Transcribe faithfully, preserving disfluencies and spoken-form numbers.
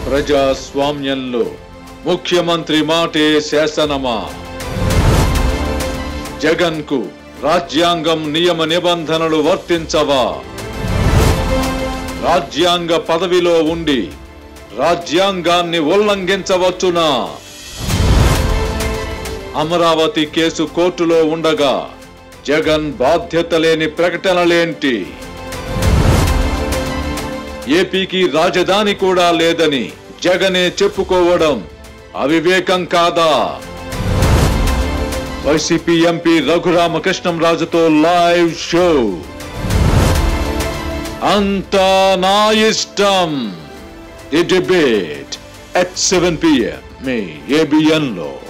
ప్రజాస్వామ్యంలో ముఖ్యమంత్రి మాటే శాసనమా? జగన్ కు రాజ్యాంగం నియమ నిబంధనలు వర్తించవా? రాజ్యాంగ పదవిలో ఉండి రాజ్యాంగాన్ని ఉల్లంఘించవచ్చునా? అమరావతి కేసు కోర్టులో ఉండగా జగన్ బాధ్యత లేని ప్రకటనలేంటి? ఏపీకి రాజధాని కూడా లేదని జగనే చెప్పుకోవడం అవివేకం కాదా? వైసీపీ ఎంపీ రఘురామకృష్ణంరాజుతో లైవ్ షో. అంతా నా ఇష్టం. The debate at seven p m మీ A B N లో.